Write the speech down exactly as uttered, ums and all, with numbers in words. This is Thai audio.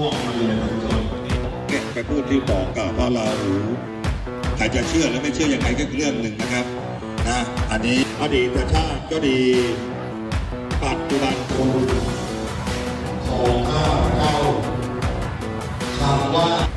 วงมาเลยทุกคนเนี่ยไปพูดที่บอกกับว่าเราใครจะเชื่อหรือไม่เชื่อยังไงก็เรื่องหนึ่งนะครับนะอันนี้อดีตชาติก็ดีปัจจุบันคุณของข้าเจ้าคำว่า